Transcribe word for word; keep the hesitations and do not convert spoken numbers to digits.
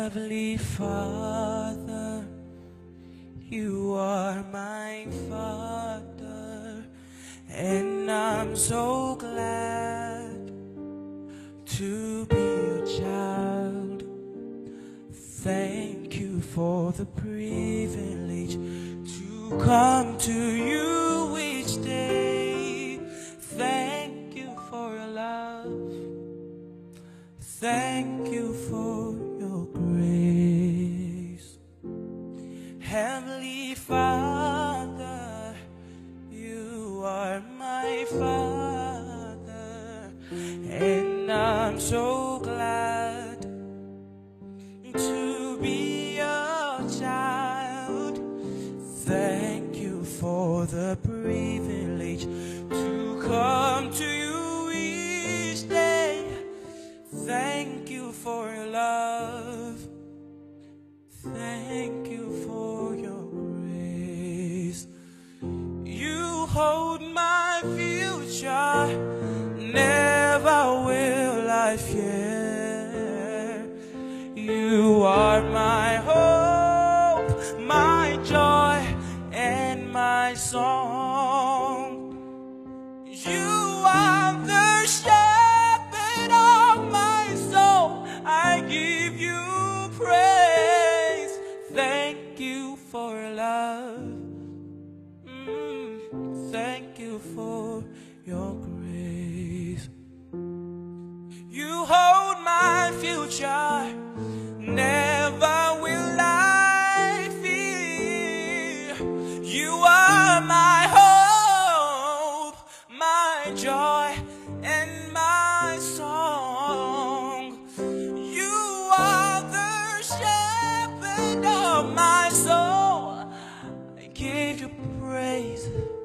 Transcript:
Heavenly Father, you are my Father, and I'm so glad to be your child. Thank you for the privilege to come to you each day. Thank you for your love. Thank you for your grace. Heavenly Father, you are my Father, and I'm so glad to be your child. Thank you for the privilege to come to you each day. Thank you for your love. Thank you for your grace. You hold my future, never will I fear. You are my hope, my joy, and my song. You are the shepherd of my soul. I give you praise. Thank you for love. Mm, thank you for your grace. You hold my future, never will I fear. You are my hope, my joy, and my song. You are the shepherd of my soul. I give you praise.